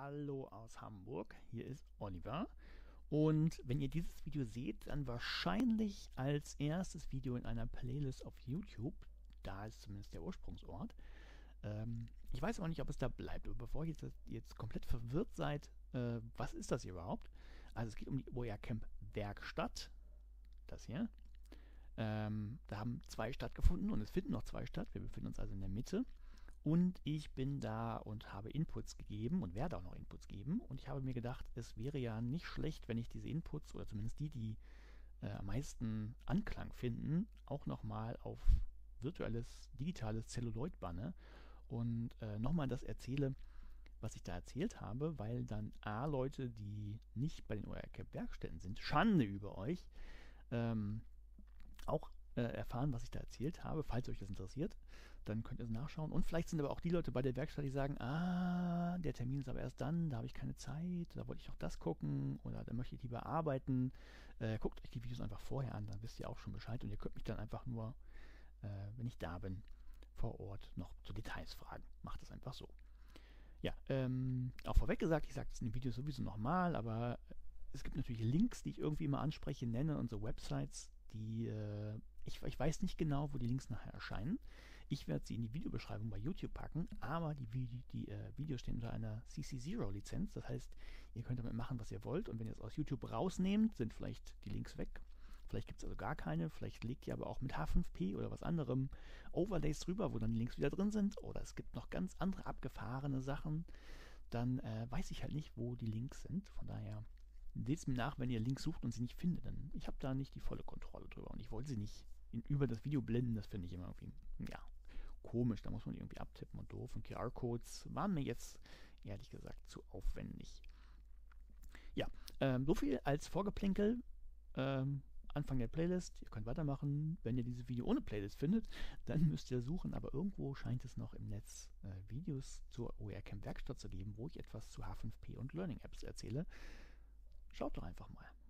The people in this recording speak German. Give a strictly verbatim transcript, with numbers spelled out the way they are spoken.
Hallo aus Hamburg, hier ist Oliver. Und wenn ihr dieses Video seht, dann wahrscheinlich als erstes Video in einer Playlist auf YouTube. Da ist zumindest der Ursprungsort. Ähm, ich weiß aber nicht, ob es da bleibt. Aber bevor ihr jetzt, jetzt komplett verwirrt seid, äh, was ist das hier überhaupt? Also es geht um die O E R Camp Werkstatt. Das hier. Ähm, da haben zwei stattgefunden und es finden noch zwei statt. Wir befinden uns also in der Mitte. Und ich bin da und habe Inputs gegeben und werde auch noch Inputs geben. Und ich habe mir gedacht, es wäre ja nicht schlecht, wenn ich diese Inputs, oder zumindest die, die äh, am meisten Anklang finden, auch nochmal auf virtuelles, digitales Celluloid banne und äh, nochmal das erzähle, was ich da erzählt habe, weil dann A, Leute, die nicht bei den O E R Camp Werkstätten sind, Schande über euch, ähm, auch äh, erfahren, was ich da erzählt habe. Falls euch das interessiert, dann könnt ihr es nachschauen. Und vielleicht sind aber auch die Leute bei der Werkstatt, die sagen, ah, der Termin ist aber erst dann, da habe ich keine Zeit, da wollte ich noch das gucken oder da möchte ich lieber arbeiten. Äh, guckt euch die Videos einfach vorher an, dann wisst ihr auch schon Bescheid und ihr könnt mich dann einfach nur, äh, wenn ich da bin, vor Ort noch zu Details fragen. Macht das einfach so. Ja, ähm, auch vorweg gesagt, ich sage das in den Videos sowieso nochmal, aber es gibt natürlich Links, die ich irgendwie immer anspreche, nenne und so Websites, die, äh, ich, ich weiß nicht genau, wo die Links nachher erscheinen. Ich werde sie in die Videobeschreibung bei YouTube packen, aber die, Vide die äh, Videos stehen unter einer C C null Lizenz. Das heißt, ihr könnt damit machen, was ihr wollt. Und wenn ihr es aus YouTube rausnehmt, sind vielleicht die Links weg. Vielleicht gibt es also gar keine. Vielleicht legt ihr aber auch mit H fünf P oder was anderem Overlays drüber, wo dann die Links wieder drin sind. Oder es gibt noch ganz andere abgefahrene Sachen. Dann äh, weiß ich halt nicht, wo die Links sind. Von daher seht es mir nach, wenn ihr Links sucht und sie nicht findet. Denn ich habe da nicht die volle Kontrolle drüber. Und ich wollte sie nicht in, über das Video blenden. Das finde ich immer irgendwie, ja, komisch, da muss man die irgendwie abtippen und doof. Und Q R-Codes waren mir jetzt, ehrlich gesagt, zu aufwendig. Ja, ähm, so viel als Vorgeplänkel. Ähm, Anfang der Playlist. Ihr könnt weitermachen. Wenn ihr dieses Video ohne Playlist findet, dann müsst ihr suchen. Aber irgendwo scheint es noch im Netz äh, Videos zur O E R Camp Werkstatt zu geben, wo ich etwas zu H fünf P und Learning Apps erzähle. Schaut doch einfach mal.